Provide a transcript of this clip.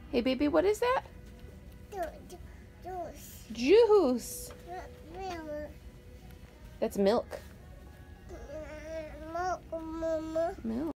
Hey, baby, what is that? Juice. Juice. Milk. That's milk.